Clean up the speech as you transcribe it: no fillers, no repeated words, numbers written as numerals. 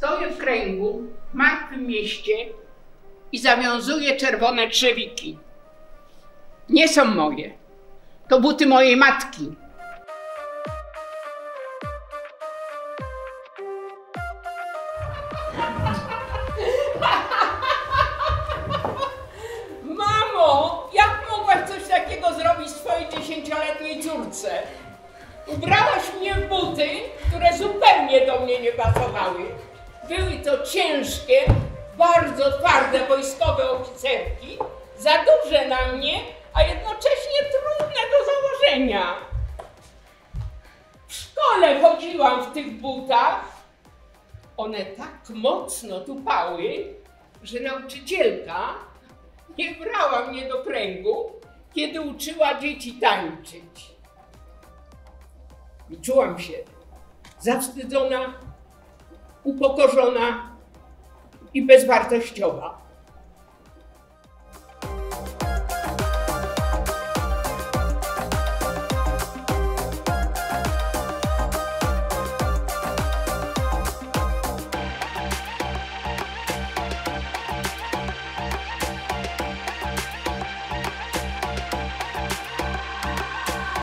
Stoję w kręgu, w martwym mieście i zawiązuję czerwone trzewiki. Nie są moje. To buty mojej matki. Mamo, jak mogłaś coś takiego zrobić swojej 10-letniej córce? Ubrałaś mnie w buty, które zupełnie do mnie nie pasowały. Były to ciężkie, bardzo twarde wojskowe oficerki, za duże na mnie, a jednocześnie trudne do założenia. W szkole chodziłam w tych butach. One tak mocno tupały, że nauczycielka nie brała mnie do kręgu, kiedy uczyła dzieci tańczyć. I czułam się zawstydzona, upokorzona i bezwartościowa.